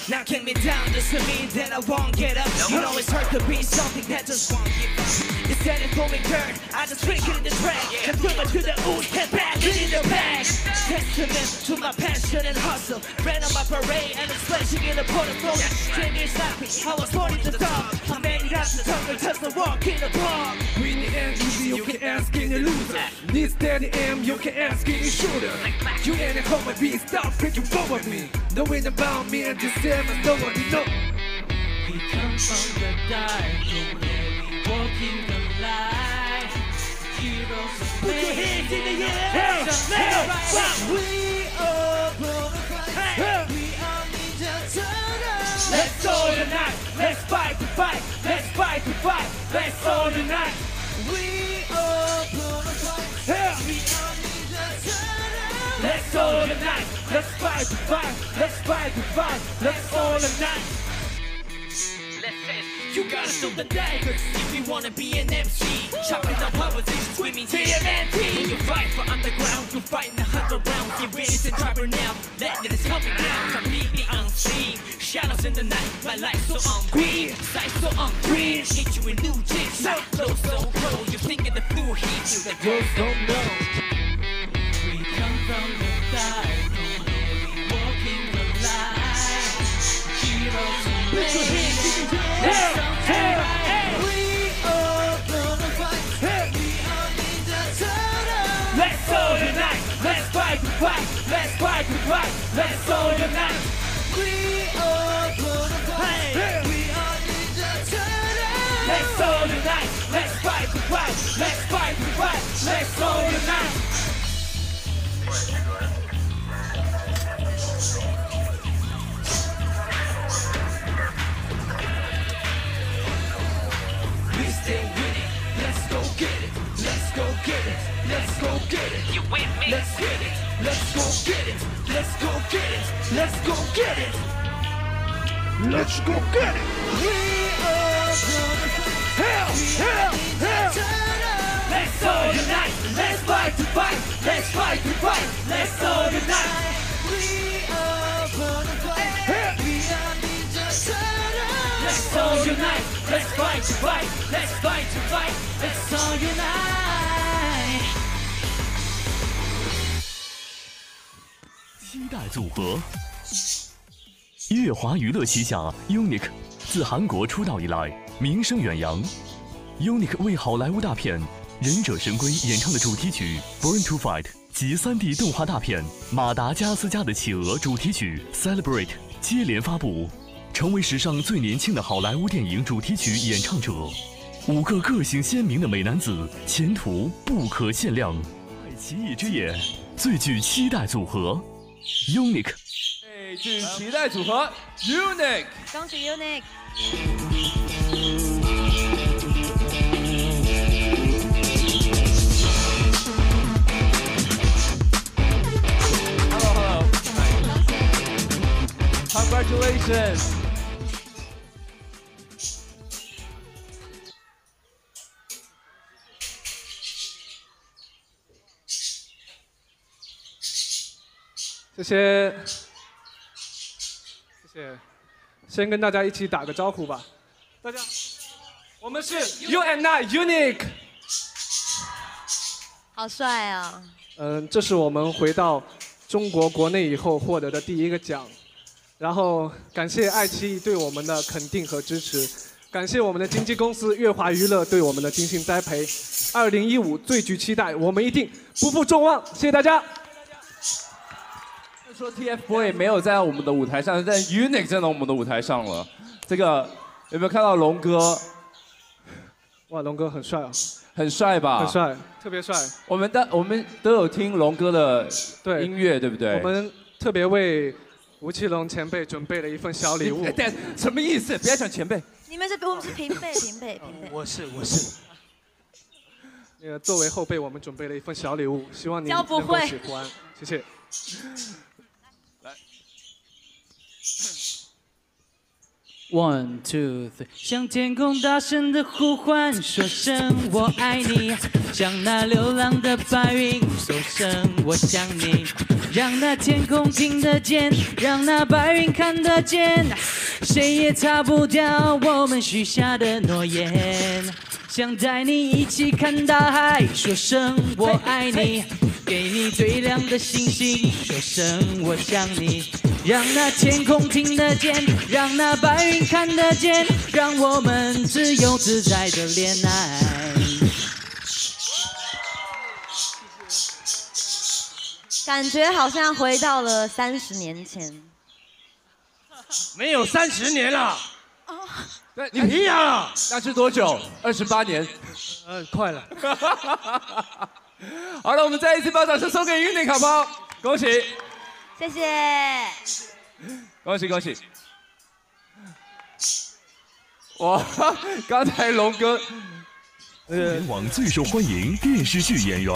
Knocking me down doesn't mean that I won't get up. You know it's hard to be something that just won't give up. Instead of going dirt, I just drink it in the track. And flip it to the ooze, head back, get in the bag. Testament to my passion and hustle. Ran on my parade and I'm splashing in the portfolio. Jamie slappy, I was born in the dark. I made it out the tunnel just to walk in the park. We the end, you can ask any loser. This steady aim, you can ask any shooter. You ain't at home, be stop freaking forward me. Knowing about me and this damn is nobody know. We come from the dark, walking the light. Heroes of put your hands in the air. We are glorified. We are Ninja Turtles. Let's go tonight. Let's fight to fight. Let's fight to fight. Let's go tonight. We are glorified. We are Ninja Turtles. Let's go tonight. Let's fight to fight. Let's fight to fight. Let's go tonight. You gotta show the daggers if you wanna be an MC. Chopping up positions, screaming TMNT. When you fight for underground, you fight in 100 rounds. Get ready to drive now, legend is coming down. Completely unseen, shadows in the night. My life so on green, sight so on green. Hit you in new jigs, so close, so cold. You're thinking the flu heat, you the girls don't know. We come from the dark, walking the light. Heroes and put your hands in the air. We are gonna fight. We are Ninja Turtles. Let's go tonight. Let's fight to fight. Let's fight to fight. Let's go tonight. We are gonna fight. We are Ninja Turtles. Let's go tonight. Let's fight to fight. Let's fight to fight. Let's go tonight. Stay with it, let's go get it, let's go get it, let's go get it. You with me? Let's get it, let's go get it, let's go get it, let's go get it. Let's go get it. We are gonna hell. Let's go tonight, let's fight to fight, let's fight to fight, let's go tonight. We are gonna fight, we are Ninja Turtles. Let's go tonight. Let's fight to fight, let's fight to fight, let's all unite. 期待组合，乐华娱乐旗下 UNIQ 自韩国出道以来名声远扬。UNIQ 为好莱坞大片《忍者神龟》演唱的主题曲《Born to Fight》及3D 动画大片《马达加斯加的企鹅》主题曲《Celebrate》接连发布。成为史上最年轻的好莱坞电影主题曲演唱者，5个个性鲜明的美男子，前途不可限量。爱奇艺之眼，最具期待组合 UNIQ， 最具期待组合 UNIQ， 恭喜 UNIQ。 Hello， Congratulations。 谢谢，先跟大家一起打个招呼吧。大家，我们是 U&I UNIQ。 好帅啊！ 这是我们回到中国国内以后获得的第1个奖，然后感谢爱奇艺对我们的肯定和支持，感谢我们的经纪公司乐华娱乐对我们的精心栽培。2015最具期待，我们一定不负众望。谢谢大家。 说 TFBOYS 没有在我们的舞台上，但 UNIQ 站到我们的舞台上了。这个有没有看到龙哥？ 哇，龙哥很帅啊！ 很帅吧？ 很帅，特别帅。 我们都有听龙哥的音乐，对不对？ 我们特别为吴奇隆前辈准备了一份小礼物。 什么意思？不要讲前辈。 你们我们是平辈。 我是。那个作为后辈，我们准备了一份小礼物，希望你能够喜欢。谢谢。来。 One two three， 向天空大声的呼唤，说声我爱你，像那流浪的白云，说声我想你，让那天空听得见，让那白云看得见，谁也擦不掉我们许下的诺言。想带你一起看大海，说声我爱你，给你最亮的星星，说声我想你。让那天空听得见，让那白云看得见，让我们自由自在的恋爱。 感觉好像回到了30年前。 没有30年了。 对， 你皮痒了？ 那是多久？28年。 快了。 好了，我们再一次把掌声送给Unique好不好？恭喜！ 谢谢。 恭喜恭喜！哇，刚才龙哥， 互联网最受欢迎电视剧演员。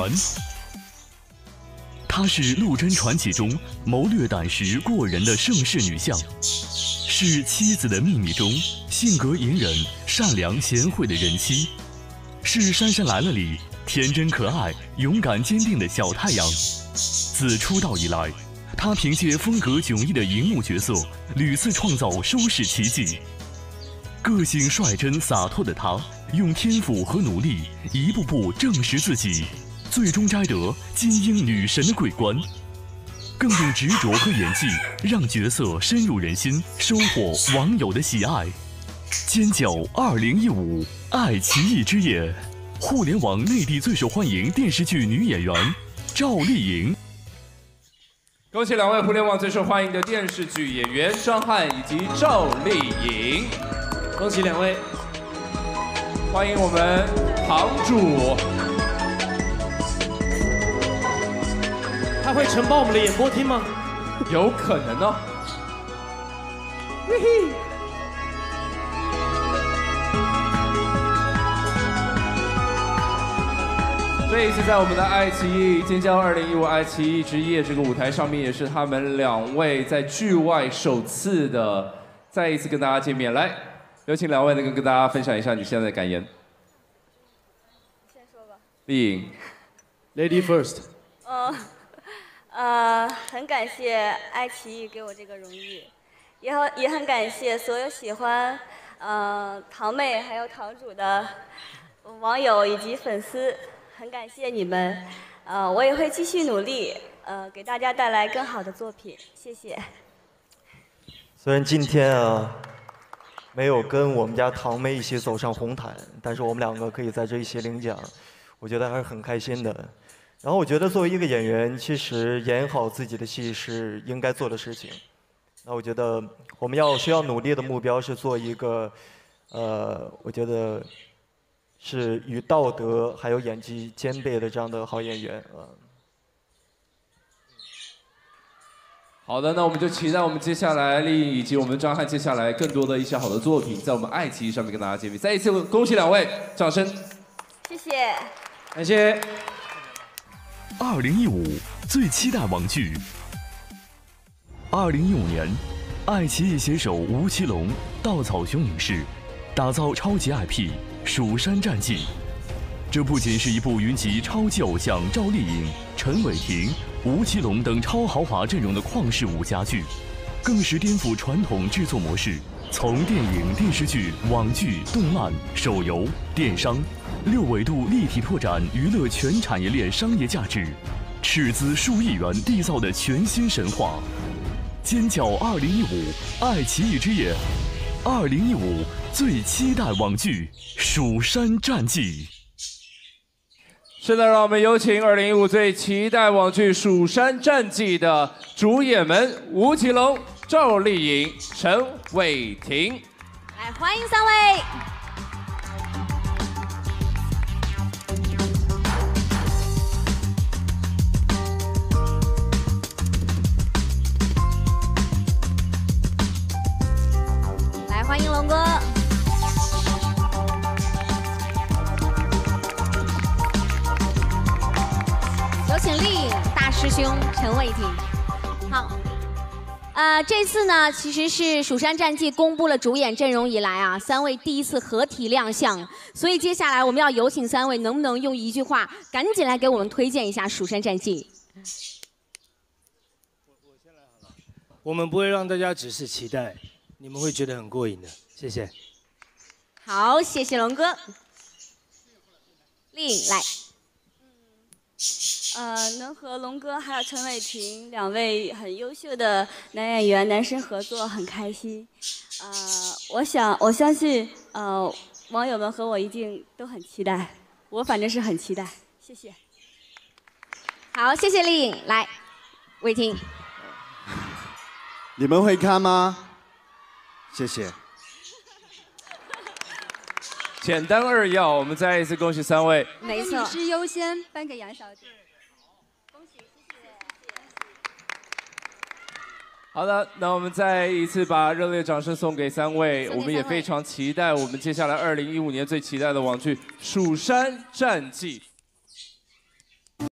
她是《陆贞传奇》中谋略胆识过人的盛世女相，是《妻子的秘密》中性格隐忍、善良贤惠的人妻，是《杉杉来了》里天真可爱、勇敢坚定的小太阳。自出道以来，她凭借风格迥异的荧幕角色，屡次创造收视奇迹。个性率真洒脱的她，用天赋和努力一步步证实自己，最终摘得金鹰女神的桂冠。更用执着和演技让角色深入人心，收获网友的喜爱。尖叫2015爱奇艺之夜，互联网内地最受欢迎电视剧女演员赵丽颖。 恭喜两位互联网最受欢迎的电视剧演员张翰以及赵丽颖， 恭喜两位！ 欢迎我们堂主。 他会承包我们的演播厅吗？ 有可能哦。这一次在我们的爱奇艺尖叫2015爱奇艺之夜这个舞台上面，也是他们两位在剧外首次的再一次跟大家见面。来，有请两位能够跟大家分享一下你现在的感言。 先说吧。 丽颖 ，Lady first。 很感谢爱奇艺给我这个荣誉，也很感谢所有喜欢堂妹还有堂主的网友以及粉丝，很感谢你们。我也会继续努力，给大家带来更好的作品，谢谢。 虽然今天没有跟我们家堂妹一起走上红毯，但是我们两个可以在这一起领奖，我觉得还是很开心的。然后我觉得作为一个演员，其实演好自己的戏是应该做的事情。那我觉得我们需要努力的目标是做一个，我觉得是与道德还有演技兼备的这样的好演员好的，那我们就期待我们接下来丽颖以及我们张翰接下来更多的一些好的作品，在我们爱奇艺上面跟大家见面。再一次恭喜两位，掌声！ 谢谢， 感谢。 2015最期待网剧。2015年，爱奇艺携手吴奇隆、稻草熊影视，打造超级 IP《蜀山战记》。这不仅是一部云集超级偶像赵丽颖、陈伟霆、吴奇隆等超豪华阵容的旷世武侠剧，更是颠覆传统制作模式，从电影、电视剧、网剧、动漫、手游、电商6维度立体拓展娱乐全产业链商业价值，斥资数亿元缔造的全新神话。尖叫2015爱奇艺之夜，2015最期待网剧《蜀山战记》。 现在让我们有请2015最期待网剧《蜀山战记》的主演们吴奇隆、赵丽颖、陈伟霆。 来，欢迎三位。来，欢迎龙哥。有请丽颖大师兄陈伟霆。好， 这次呢，其实是《蜀山战纪》公布了主演阵容以来啊，3位第一次合体亮相，所以接下来我们要有请3位，能不能用一句话赶紧来给我们推荐一下《蜀山战纪》？ 我们不会让大家只是期待，你们会觉得很过瘾的。谢谢。 好，谢谢龙哥。丽颖来。 能和龙哥还有陈伟霆2位很优秀的男演员、男生合作很开心。我相信网友们和我一定都很期待，我反正是很期待。谢谢。 好，谢谢丽颖。来，伟霆。 你们会看吗？谢谢。 简单扼要，我们再一次恭喜3位。 没错。 女士优先，颁给杨小姐。 好的，那我们再一次把热烈掌声送给3位，我们也非常期待我们接下来2015年最期待的网剧《蜀山战纪》。